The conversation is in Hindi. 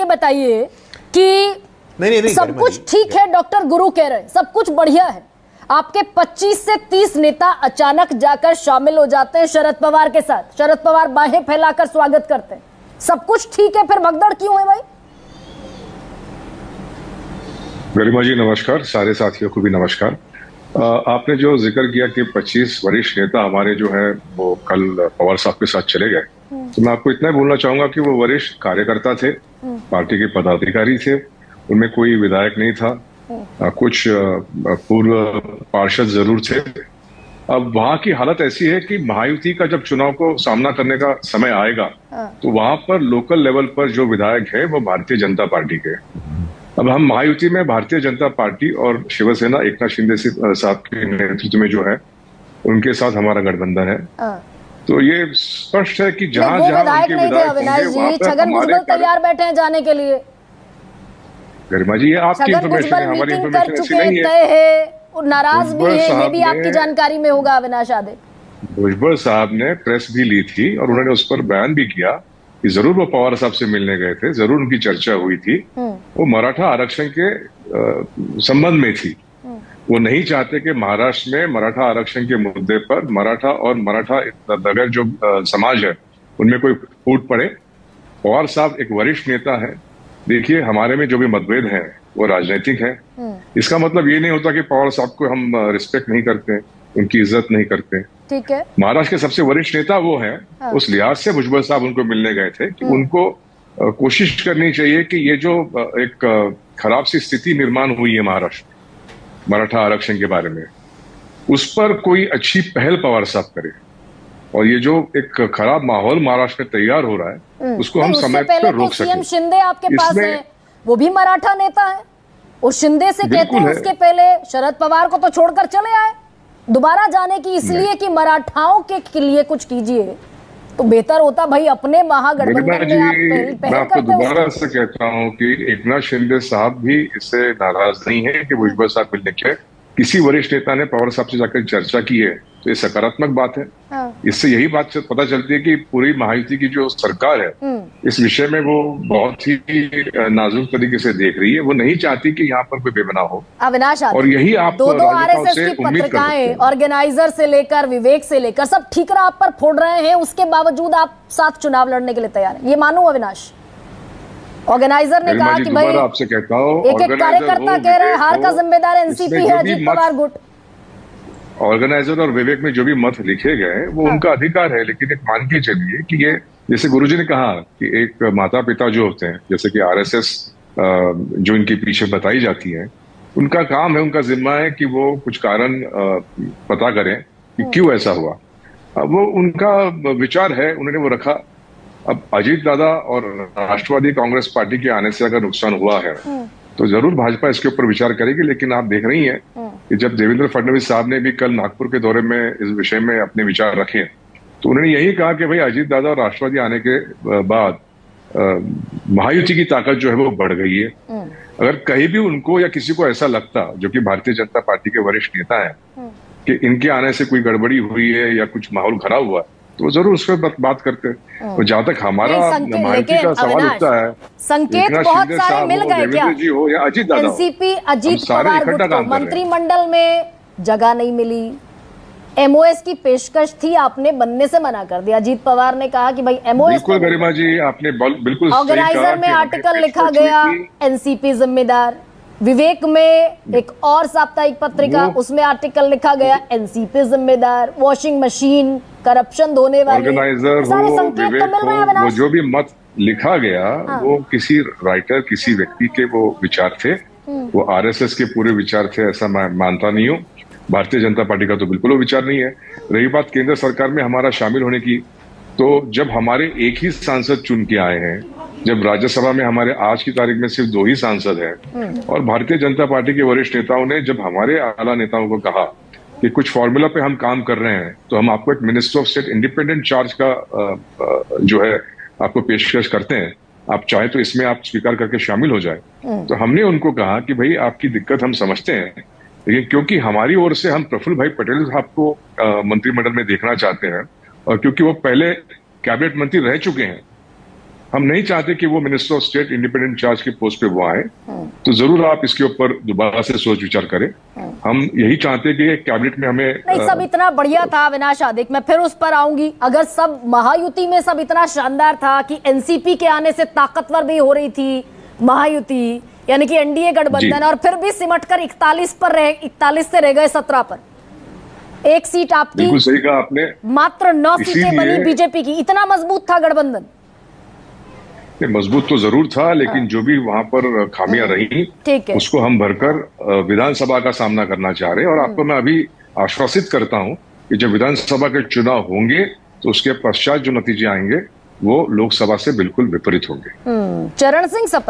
बताइए कि नहीं, सब कुछ ठीक है, डॉक्टर गुरु कह रहे हैं सब कुछ बढ़िया है, आपके 25 से 30 नेता अचानक जाकर शामिल हो जाते हैं शरद पवार के साथ, शरद पवार बाहें फैलाकर स्वागत करते हैं, सब कुछ ठीक है, फिर भगदड़ क्यों है भाई? गरिमा जी नमस्कार, सारे साथियों को भी नमस्कार। आपने जो जिक्र किया कि 25 वरिष्ठ नेता हमारे जो है वो कल पवार साहब के साथ चले गए, तो मैं आपको इतना बोलना चाहूंगा कि वो वरिष्ठ कार्यकर्ता थे, पार्टी के पदाधिकारी थे, उनमें कोई विधायक नहीं था, कुछ पूर्व पार्षद जरूर थे। अब वहां की हालत ऐसी है कि महायुति का जब चुनाव को सामना करने का समय आएगा तो वहां पर लोकल लेवल पर जो विधायक है वो भारतीय जनता पार्टी के। अब हम महायुति में भारतीय जनता पार्टी और शिवसेना एकनाथ शिंदे साहब के नेतृत्व में जो है उनके साथ हमारा गठबंधन है, तो ये स्पष्ट है कि जहां जहां उनके विधायक होंगे छगन भुजबल तैयार बैठे हैं जाने के लिए। गरिमा जी ये आपकी इन्फॉर्मेशन है, हमारी इन्फॉर्मेशन ऐसी नहीं है। नाराज भी है, ये भी आपकी जानकारी में होगा अविनाश आदे। भुजबल साहब ने प्रेस भी ली थी और उन्होंने उस पर बयान भी किया कि जरूर वो पवार साहब से मिलने गए थे, जरूर उनकी चर्चा हुई थी, वो मराठा आरक्षण के संबंध में थी। वो नहीं चाहते कि महाराष्ट्र में मराठा आरक्षण के मुद्दे पर मराठा और मराठा दगर जो समाज है उनमें कोई फूट पड़े। पवार साहब एक वरिष्ठ नेता है, देखिए हमारे में जो भी मतभेद हैं वो राजनीतिक है, इसका मतलब ये नहीं होता कि पवार साहब को हम रिस्पेक्ट नहीं करते, उनकी इज्जत नहीं करते। ठीक है, महाराष्ट्र के सबसे वरिष्ठ नेता वो हैं, उस लिहाज से भुजबल साहब उनको मिलने गए थे कि उनको कोशिश करनी चाहिए कि ये जो एक खराब सी स्थिति निर्माण हुई है महाराष्ट्र मराठा आरक्षण के बारे में, उस पर कोई अच्छी पहल पवार साहब करे, और ये जो एक खराब माहौल महाराष्ट्र में तैयार हो रहा है उसको हम समय पर रोक सकें। सीएम शिंदे आपके पास है, वो भी मराठा नेता है, और शिंदे से कहते हैं उसके पहले शरद पवार को तो छोड़कर चले आए, दोबारा जाने की इसलिए कि मराठाओं के लिए कुछ कीजिए, तो बेहतर होता भाई अपने महागठबंधन में आप मैं आपको दोबारा से कहता हूं कि एकनाथ शिंदे साहब भी इससे नाराज नहीं है कि भुजबल साहब मिलने के किसी वरिष्ठ नेता ने पवार साहब से जाकर चर्चा की है, तो ये सकारात्मक बात है। इससे यही बात पता चलती है कि पूरी महायुति की जो सरकार है इस विषय में वो बहुत ही नाजुक तरीके से देख रही है, वो नहीं चाहती कि यहाँ पर कोई बेबनाव हो। अविनाश, और यही आप दो आरएसएस की पत्रिकाएं, ऑर्गेनाइजर से लेकर विवेक से लेकर सब ठीकरा आप पर फोड़ रहे हैं, उसके बावजूद आप साथ चुनाव लड़ने के लिए तैयार हैं, ये मानो अविनाश? ऑर्गेनाइजर ने कहा कि भाई आपसे कहता हूँ, एक कार्यकर्ता कह रहे हैं हार का जिम्मेदार एनसीपी है, अजीत पवार गुट। ऑर्गेनाइजर और विवेक में जो भी मत लिखे गए वो उनका अधिकार है, लेकिन एक मान के चलिए कि ये जैसे गुरुजी ने कहा कि एक माता पिता जो होते हैं, जैसे कि आरएसएस जो इनके पीछे बताई जाती है, उनका काम है, उनका जिम्मा है कि वो कुछ कारण पता करें कि क्यों ऐसा हुआ। अब वो उनका विचार है, उन्होंने वो रखा। अब अजीत दादा और राष्ट्रवादी कांग्रेस पार्टी के आने से अगर नुकसान हुआ है तो जरूर भाजपा इसके ऊपर विचार करेगी, लेकिन आप देख रही हैं कि जब देवेंद्र फडणवीस साहब ने भी कल नागपुर के दौरे में इस विषय में अपने विचार रखे तो उन्होंने यही कहा कि भाई अजीत दादा और राष्ट्रवादी आने के बाद महायुति की ताकत जो है वो बढ़ गई है। अगर कहीं भी उनको या किसी को ऐसा लगता, जो कि भारतीय जनता पार्टी के वरिष्ठ नेता है, कि इनके आने से कोई गड़बड़ी हुई है या कुछ माहौल खराब हुआ, तो जरूर उस पर बात करते हैं। तो जहां तक हमारा महायुति का सवाल उठता है, संकेत बहुत सारे मिल गए क्या? जी हो या अजीत दादा, एनसीपी अजीत पवार गुट को मंत्रिमंडल में जगह नहीं मिली, एमओएस की पेशकश थी, आपने बनने से मना कर दिया। अजीत पवार ने कहा कि भाई एमओएस, बिल्कुल गरिमा जी आपने बिल्कुल ऑर्गेनाइजर में आर्टिकल लिखा गया एनसीपी जिम्मेदार, विवेक में एक और साप्ताहिक पत्रिका उसमें आर्टिकल लिखा गया एनसीपी जिम्मेदार, वॉशिंग मशीन, करप्शन धोने वाली, ऑर्गेनाइजर हो, विवेक हो, वो जो भी मत लिखा गया वो किसी राइटर, किसी व्यक्ति के वो विचार थे, वो आरएसएस के पूरे विचार थे ऐसा मैं मानता नहीं हूँ। भारतीय जनता पार्टी का तो बिल्कुल वो विचार नहीं है। रही बात केंद्र सरकार में हमारा शामिल होने की, तो जब हमारे एक ही सांसद चुन के आए हैं, जब राज्यसभा में हमारे आज की तारीख में सिर्फ 2 ही सांसद हैं, और भारतीय जनता पार्टी के वरिष्ठ नेताओं ने जब हमारे आला नेताओं को कहा कि कुछ फॉर्मूला पे हम काम कर रहे हैं, तो हम आपको एक minister of state independent charge का जो है आपको पेशकश करते हैं, आप चाहे तो इसमें आप स्वीकार करके शामिल हो जाए। तो हमने उनको कहा कि भाई आपकी दिक्कत हम समझते हैं, लेकिन क्योंकि हमारी ओर से हम प्रफुल्ल भाई पटेल साहब को मंत्रिमंडल में देखना चाहते हैं, और क्योंकि वो पहले कैबिनेट मंत्री रह चुके हैं, हम नहीं चाहते कि वो minister of state independent charge की पोस्ट पे वो आए। तो जरूर आप इसके ऊपर दोबारा से सोच विचार करें। हम यही चाहते हैं कि कैबिनेट में हमें नहीं, सब इतना बढ़िया था अविनाश आदिक, मैं फिर उस पर आऊंगी। अगर सब महायुति में सब इतना शानदार था कि एनसीपी के आने से ताकतवर भी हो रही थी महायुति, यानी कि एनडीए गठबंधन, और फिर भी सिमटकर 41 से रह गए 17 पर। एक सीट आपकी, बिल्कुल सही कहा आपने, मात्र 9 सीटें बनी बीजेपी की। इतना मजबूत था गठबंधन? मजबूत तो जरूर था, लेकिन जो भी वहां पर खामियां रही उसको हम भरकर विधानसभा का सामना करना चाह रहे हैं। और आपको मैं अभी आश्वासित करता हूं कि जब विधानसभा के चुनाव होंगे तो उसके पश्चात जो नतीजे आएंगे वो लोकसभा से बिल्कुल विपरीत होंगे। चरण सिंह